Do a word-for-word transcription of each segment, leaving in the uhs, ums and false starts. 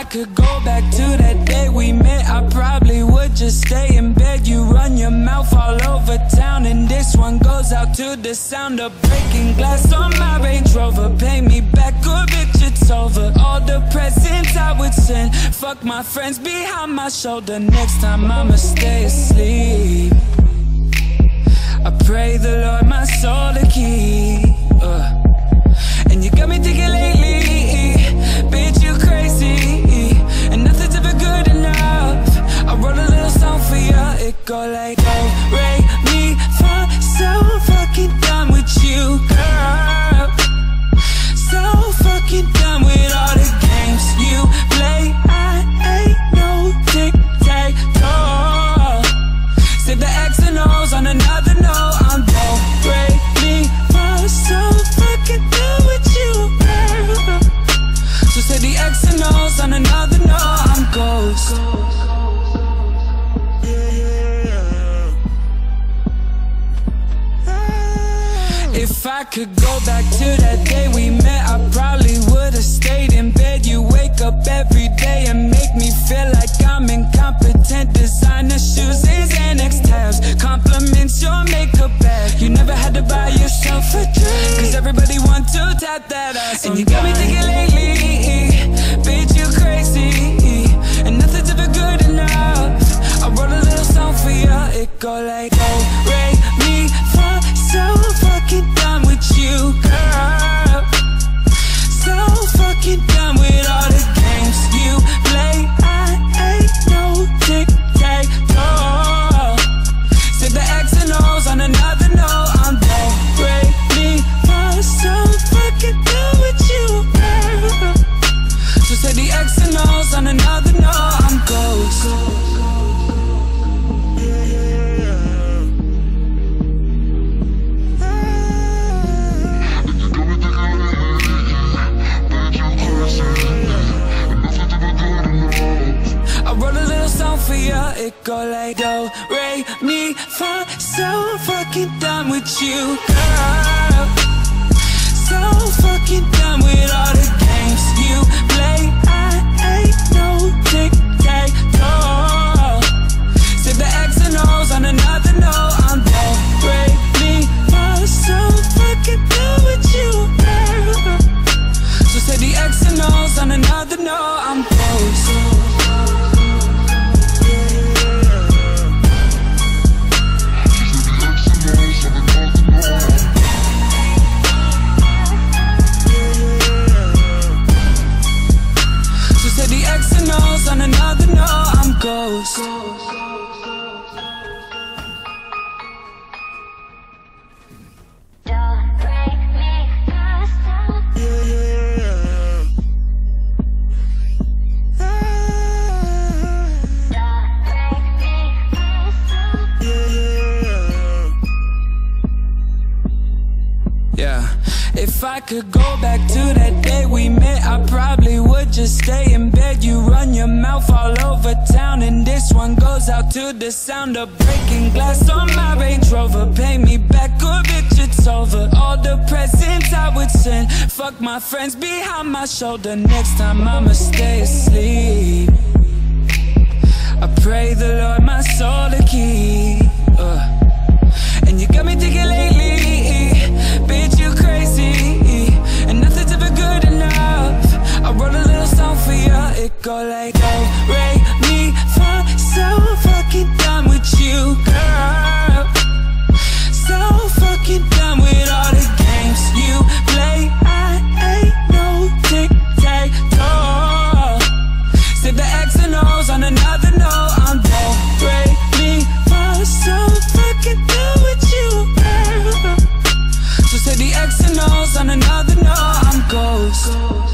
could go back to that day we met, I probably would just stay in bed. You run your mouth all over town, and this one goes out to the sound of breaking glass on my Range Rover. Pay me back or bitch, it's over. All the presents I would send, fuck my friends behind my shoulder. Next time I'ma stay asleep. I pray the Lord my soul to keep. uh. And you got me thinking lately, bitch, you crazy, and nothing's ever good enough. I wrote a little song for you, it go like, oh, Ray, me, fa, so fucking done with you, girl. So fucking done with all the games you play. I ain't no tic-tac-toe. Save the X and O's on another note. I'm don't break me, fa, so fucking done with you, girl. So say the X and O's on another note. I'm ghost. If I could go back to that day we met, I probably would've stayed in bed. You wake up every day and make me feel like I'm incompetent. Designer shoes and Xanax tabs, compliments your makeup bag. You never had to buy yourself a drink, cause everybody want to tap that ass. And you got me thinking lately, bitch, you crazy, and nothing's ever good enough. I wrote a little song for you, it go like, oh, Ray, me, fa, so fucking done with you, girl. So fucking done with all the games you play. I ain't no tic-tac-toe. Save the X and O's on another note. I'm don't break me, fa, so fucking done with you, girl. So say the X and O's on another note. I'm ghost. For you, it go like, do, re, mi, fa. So fucking done with you, girl. So fucking done with all the games you play. I ain't no tic-tac-toe. Save the X and O's on another note. I'm do, re, mi, fa. So fucking done with you, girl. So say the X and O's on another note. I'm close. On another note, I'm ghost. Don't break me, stop. Don't break me, stop. Yeah, if I could go back to that day we met, I probably would just stay in bed. You run your mouth all over town, and this one goes out to the sound of breaking glass on my Range Rover. Pay me back or bitch, it's over. All the presents I would send, fuck my friends behind my shoulder. Next time I'ma stay asleep. I pray the Lord my soul to keep. uh. And you got me thinking lately, bitch, you crazy, and nothing's ever good enough. I wrote a little song for you, it go like, oh, Ray, me, fa. So fucking done with you, girl. So fucking done with all the games you play. I ain't no tic-tac-toe. Save the X and O's on another note. I'm don't break me, fa. So fucking done with you, girl. So say the X and O's on another note. I'm ghost.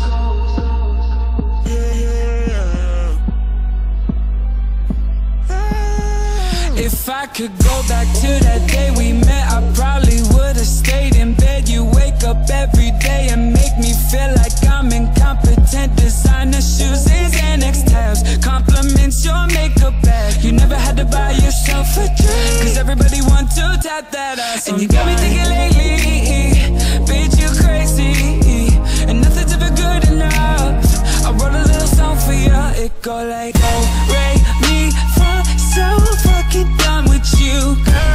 If I could go back to that day we met, I probably would've stayed in bed. You wake up every day and make me feel like I'm incompetent. Designer shoes and Xanax tabs, compliments your makeup bag. You never had to buy yourself a drink, cause everybody want to tap that ass. And you got me thinking lately, bitch, you crazy, and nothing's ever good enough. I wrote a little song for you, go like, oh, Ray, me, fa, so fucking done with you, girl.